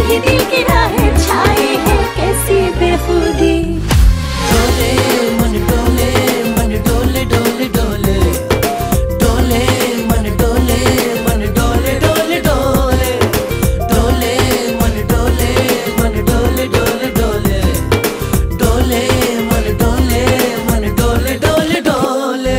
भी दिल की राहें छाई है कैसी बेखुदी। डोले मन डोले, मन डोले डोले डोले, डोले मन डोले, मन डोले डोले डोले, डोले मन डोले, मन डोले डोले डोले, डोले मन डोले, मन डोले डोले डोले।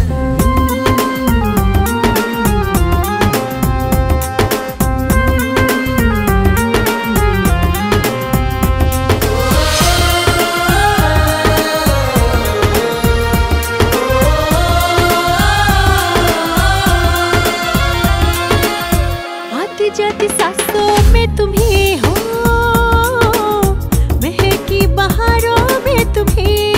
आती जाती सांसों में तुम ही हो, महकी बहारों में तुम ही